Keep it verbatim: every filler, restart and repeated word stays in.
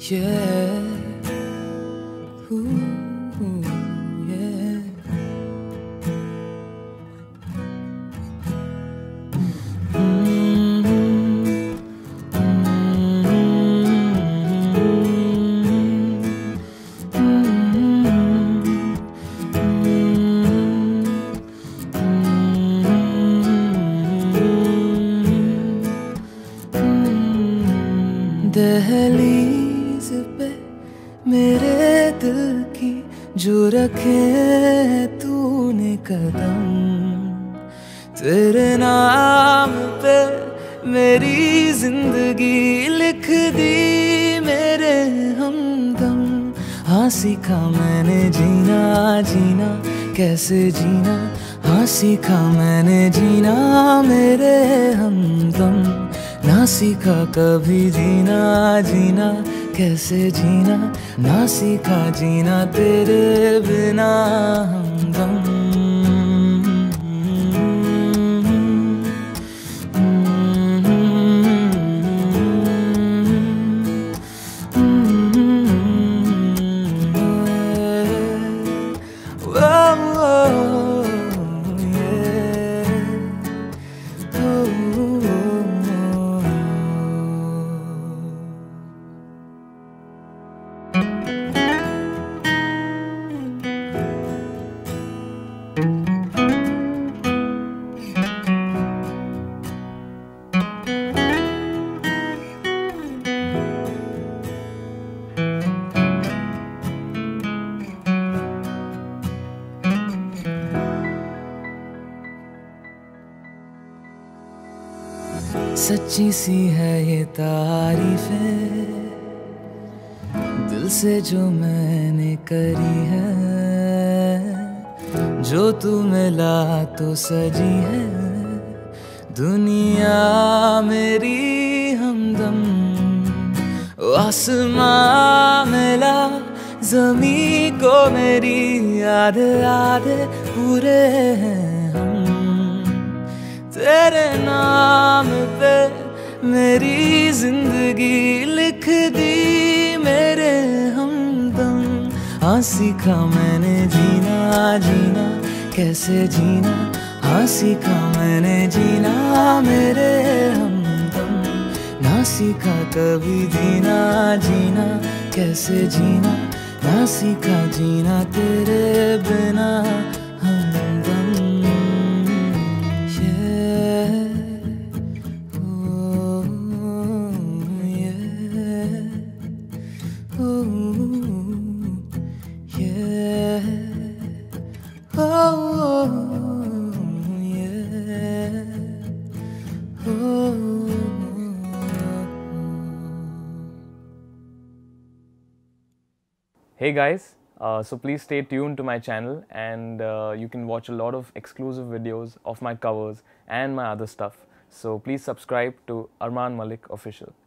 Yeah. Ooh, yeah. Mm-hmm. दहलीज पे मेरे दिल की जो रखे तूने कदम, तेरे नाम पे मेरी जिंदगी लिख दी मेरे हमदम। हाँ सीखा मैंने जीना जीना कैसे जीना, हाँ सीखा मैंने जीना मेरे हमदम। ना सीखा कभी जीना जीना कैसे जीना, ना सीखा जीना तेरे बिना हमदम। सच्ची सी है ये तारीफें दिल से जो मैंने करी है, जो तू मिला तो सजी है दुनिया मेरी हमदम। आसमां मिला ज़मीं को मेरी आधे आधे पूरे हैं हम, तेरे नाम पे मेरी जिंदगी लिख दी मेरे हमदम। हाँ सीखा मैंने जीना जीना कैसे जीना, हाँ सीखा मैंने जीना मेरे हमदम। ना सीखा कभी जीना जीना कैसे जीना, ना सीखा जीना तेरे बिना हमदम। Hey guys, uh, so please stay tuned to my channel, and uh, you can watch a lot of exclusive videos of my covers and my other stuff. So please subscribe to Arman Malik Official.